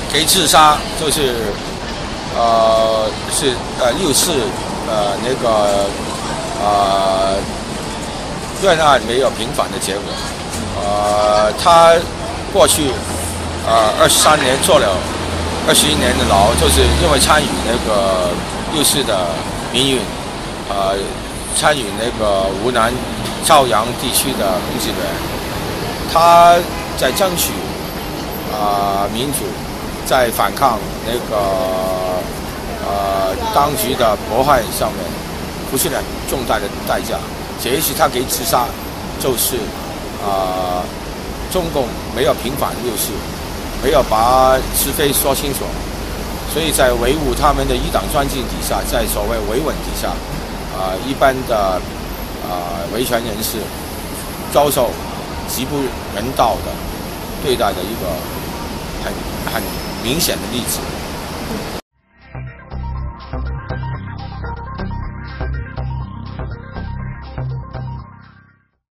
可以自杀，就是六四那个冤案没有平反的结果。他过去23年坐了21年的牢，就是因为参与那个六四的民运，参与那个湖南邵阳地区的公职员，他在争取民主，在反抗那个当局的迫害上面付出了重大的代价。这一次他给自杀，就是中共没有平反六四，没有把是非说清楚，所以在维护他们的一党专政底下，在所谓维稳底下，一般的维权人士遭受极不人道的对待的一个很明显的例子。